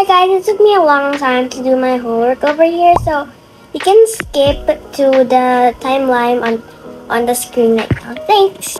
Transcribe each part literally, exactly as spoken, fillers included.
Sorry guys, it took me a long time to do my homework over here, so you can skip to the timeline on, on the screen right now. Thanks!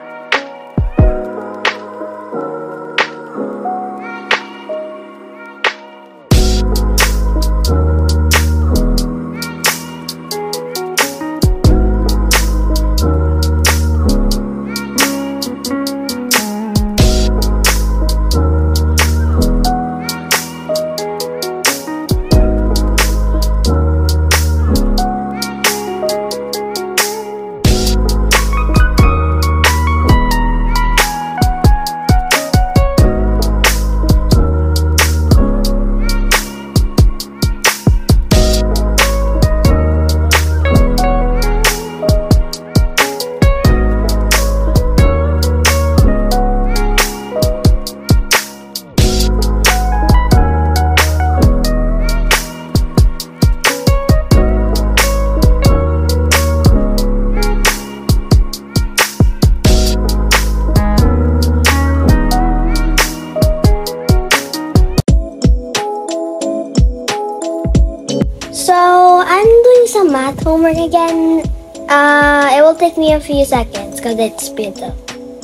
So, I'm doing some math homework again. Uh, it will take me a few seconds because it's speed up.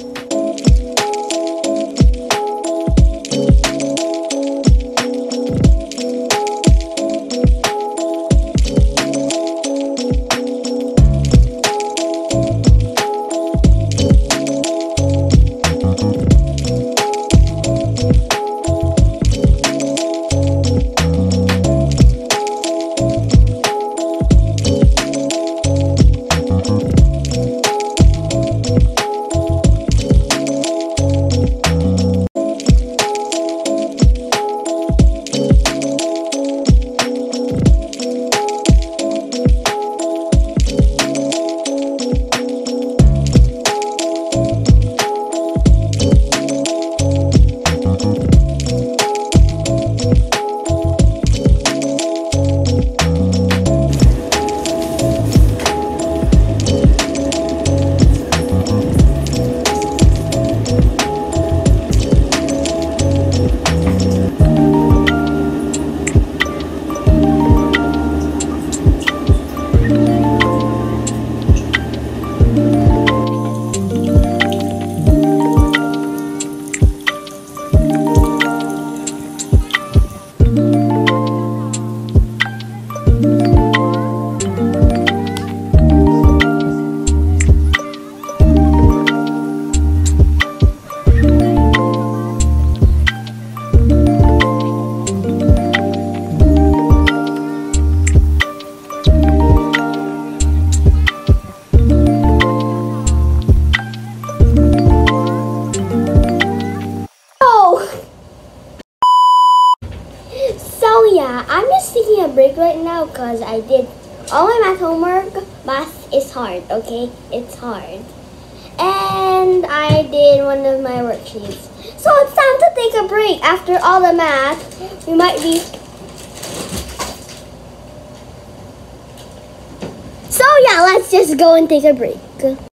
So yeah, I'm just taking a break right now because I did all my math homework. Math is hard, okay? It's hard. And I did one of my worksheets. So it's time to take a break. After all the math, we might be... So yeah, let's just go and take a break.